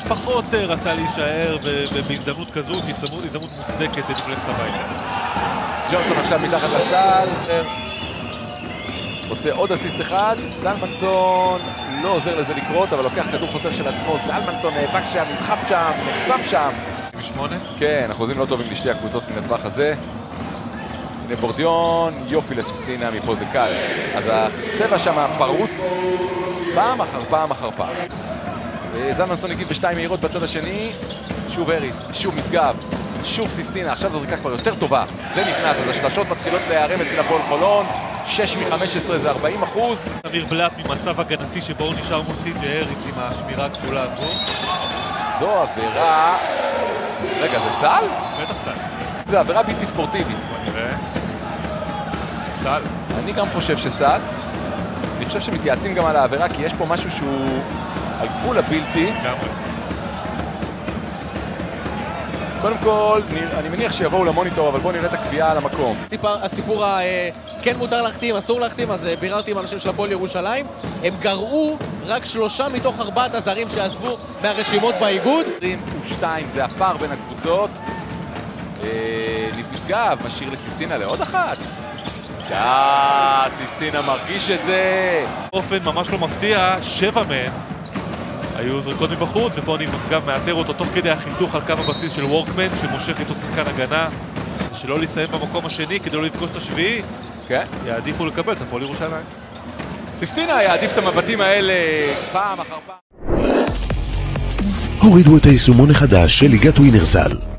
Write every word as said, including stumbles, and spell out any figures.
פחות רצה להישאר, ובהזדמנות כזו, הזדמנות מוצדקת לפלך את הבית. ג'ונסון עכשיו מתחת לסל, רוצה עוד אסיסט אחד, סלמנסון לא עוזר לזה לקרות, אבל לוקח כדור חוזר של עצמו, סלמנסון נאבק שם, נדחף שם, נחסם שם. משמונה? כן, אנחנו חוזרים לא טובים לשתי הקבוצות מן הטווח הזה. הנה בורדיון, יופי לסיסטינה, מפה זה קל. אז הצבע שם פרוץ, פעם אחר פעם אחר פעם. סלמנסון הגיב בשתיים מהירות בצד השני, שוב אריס, שוב משגב, שוב סיסטינה, עכשיו זו זריקה כבר יותר טובה. זה נכנס, אז השלשות מתחילות להיערם אצל הפועל חולון. שש מחמש עשרה זה ארבעים אחוז. אמיר בלט ממצב הגנתי שבו הוא נשאר מול סי.ג'יי אריס עם השמירה הכפולה הזו. זו עבירה... רגע, זה סל? בטח סל. זה עבירה בלתי ספורטיבית. בוא נראה. סל. אני גם חושב שסל. אני חושב שמתייעצים גם על העבירה, כי יש פה משהו שהוא על גבול הבלתי. גמרי. קודם כל, אני מניח שיבואו למוניטור, אבל בואו נראה את הקביעה על המקום. הסיפור כן מותר להחתים, אסור להחתים, אז ביררתי עם אנשים של הפועל ירושלים. הם גרעו רק שלושה מתוך ארבעת הזרים שעזבו מהרשימות באיגוד. עשרים ושתיים זה הפער בין הקבוצות. ניב משגב משאיר לסיסטינה לעוד אחת. יא, סיסטינה מרגיש את זה. באופן ממש לא מפתיע, שבע מהן היו זריקות מבחוץ, ופה ניב משגב מאתר אותו תוך כדי החיתוך על קו הבסיס של וורקמן, שמושך איתו שחקן הגנה, שלא לסיים במקום השני כדי לא לפגוש את השביעי. כן. יעדיפו לקבל את הפועל ירושלים. סיסטינה יעדיף את המבטים האלה פעם אחר פעם. הורידו את היישומון החדש של ליגת ווינרסל.